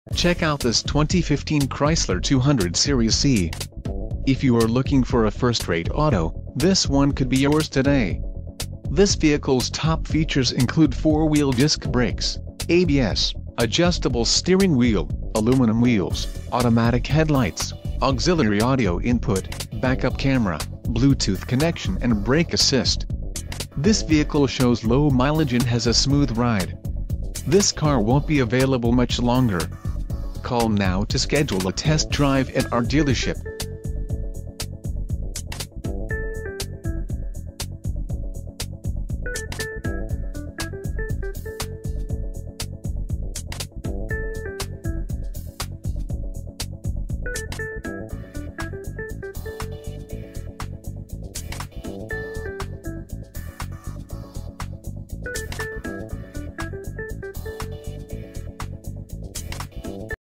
Check out this 2015 Chrysler 200 Series C. If you are looking for a first-rate auto, this one could be yours today. This vehicle's top features include 4-wheel disc brakes, ABS, adjustable steering wheel, aluminum wheels, automatic headlights, auxiliary audio input, backup camera, Bluetooth connection and brake assist. This vehicle shows low mileage and has a smooth ride. This car won't be available much longer. Call now to schedule a test drive at our dealership.